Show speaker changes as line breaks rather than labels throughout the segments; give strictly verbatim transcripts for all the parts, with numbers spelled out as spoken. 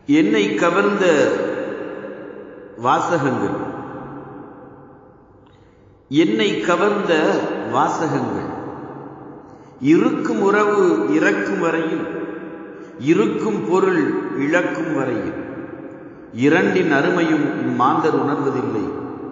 என்னை கவர்ந்த வாசகங்கள் என்னை கவர்ந்த வாசகங்கள் இருக்கும் உறவு இறக்கும் வரையில், இருக்கும் பொருள் இழக்கும் வரையில், இரண்டின் அருமையும் மாந்தர் உணர்வதில்லை.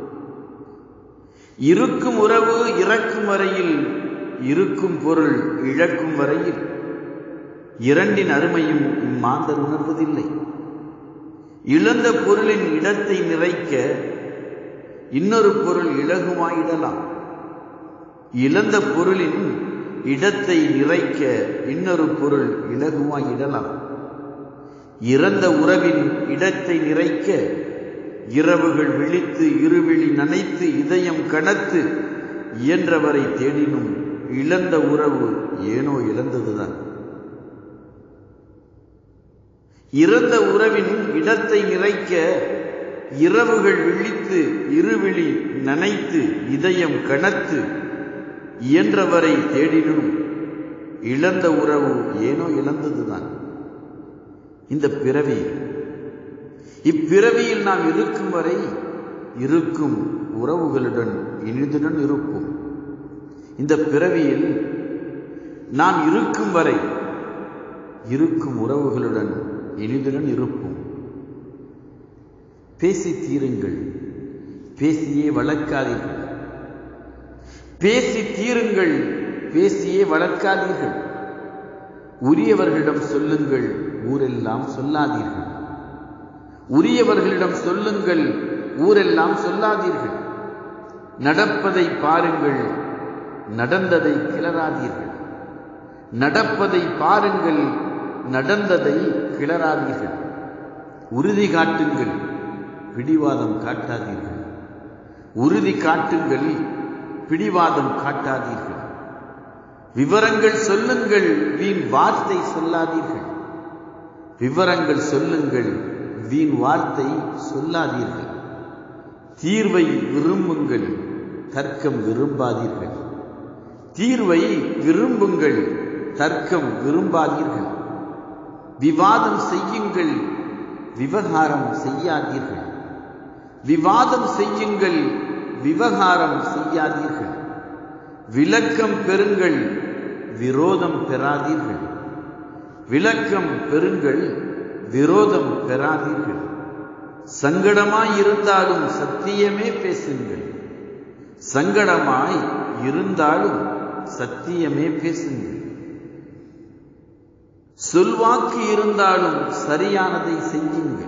இருக்கும் உறவு இறக்கும் வரையில், இருக்கும் பொருள் இழக்கும் வரையில், இரண்டின் அருமையும் மாந்தர் உணர்வதில்லை. இழந்த பொருளின் இடத்தை நிறைக்க இன்னொரு பொருள் இலகுமாயிடலாம். இழந்த பொருளின் இடத்தை நிறைக்க இன்னொரு பொருள் இலகுமாயிடலாம். இறந்த உறவின் இடத்தை நிறைக்க இரவுகள் விழித்து இருவிழி நனைத்து இதயம் கனத்து இயன்றவரை தேடினும் இழந்த உறவு ஏனோ இழந்ததுதான். இறந்த உறவின் இடத்தை நிறைக்க இரவுகள் விழித்து இருவிழி நனைத்து இதயம் கனத்து இயன்றவரை தேடினும் இழந்த உறவு ஏனோ இழந்ததுதான். இந்த பிறவி இப்பிறவியில் நாம் இருக்கும் வரை இருக்கும் உறவுகளுடன் இனிதுடன் இருப்போம். இந்த பிறவியில் நாம் இருக்கும் வரை இருக்கும் உறவுகளுடன் இனிதுடன் இருப்போம். பேசி தீருங்கள், பேசியே வளர்க்காதீர்கள். பேசி தீருங்கள், பேசியே வளர்க்காதீர்கள். உரியவர்களிடம் சொல்லுங்கள், ஊரெல்லாம் சொல்லாதீர்கள். உரியவர்களிடம் சொல்லுங்கள், ஊரெல்லாம் சொல்லாதீர்கள். நடப்பதை பாருங்கள், நடந்ததை கிளறாதீர்கள். நடப்பதை பாருங்கள், நடந்ததை கிளறாதீர்கள். உறுதி காட்டுங்கள், பிடிவாதம் காட்டாதீர்கள். உறுதி காட்டுங்கள், பிடிவாதம் காட்டாதீர்கள். விவரங்கள் சொல்லுங்கள், வீண் வார்த்தை சொல்லாதீர்கள். விவரங்கள் சொல்லுங்கள், வீண் வார்த்தை சொல்லாதீர்கள். தீர்வை விரும்புங்கள், தர்க்கம் விரும்பாதீர்கள். தீர்வை விரும்புங்கள், தர்க்கம் விரும்பாதீர்கள். விவாதம் செய்யுங்கள், விவகாரம் செய்யாதீர்கள். விவாதம் செய்யுங்கள், விவகாரம் செய்யாதீர்கள். விளக்கம் பெறுங்கள், விரோதம் பெறாதீர்கள். விளக்கம் பெறுங்கள், விரோதம் பெறாதீர்கள். சங்கடமாய் இருந்தாலும் சத்தியமே பேசுங்கள். சங்கடமாய் இருந்தாலும் சத்தியமே பேசுங்கள். சொல்வாக்கு இருந்தாலும் சரியானதை செய்யுங்கள்.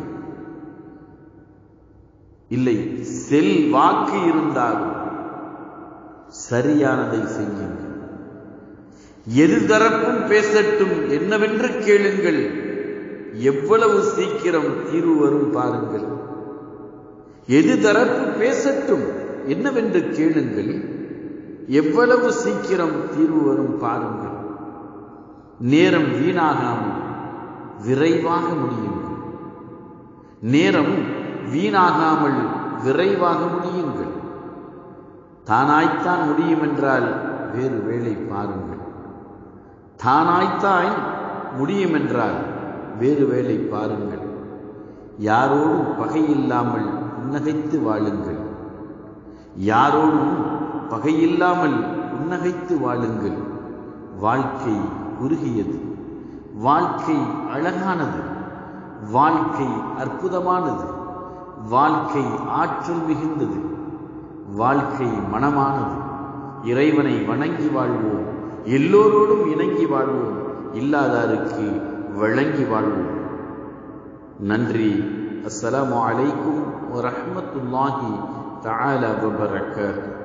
இல்லை, செல்வாக்கு இருந்தாலும் சரியானதை செய்யுங்கள். எது தரப்பும் பேசட்டும், என்னவென்று கேளுங்கள். எவ்வளவு சீக்கிரம் தீர்வு வரும் பாருங்கள். எது தரப்பு பேசட்டும், என்னவென்று கேளுங்கள். எவ்வளவு சீக்கிரம் தீர்வு வரும் பாருங்கள். நேரம் வீணாகாமல் விரைவாக முடியுங்கள். நேரம் வீணாகாமல் விரைவாக முடியுங்கள். தானாய்த்தான் முடியும் என்றால் வேறு வேளை பாருங்கள். தானாய்த்தான் முடியும் என்றால் வேறு வேளை பாருங்கள். யாரோடும் பகையில்லாமல் புன்னகைத்து வாழுங்கள். யாரோடும் பகையில்லாமல் புன்னகைத்து வாழுங்கள். வாழ்க்கை குறுகியது, வாழ்க்கை அழகானது, வாழ்க்கை அற்புதமானது, வாழ்க்கை ஆற்றல் மிகுந்தது, வாழ்க்கை மனமானது. இறைவனை வணங்கி வாழ்வோம், எல்லோரோடும் இணங்கி வாழ்வோம், இல்லாதாருக்கு வழங்கி வாழ்வோம். நன்றி. அஸ்ஸலாமு அலைக்கும் வரஹ்மத்துல்லாஹி தஆலா வபரகாத்துஹு.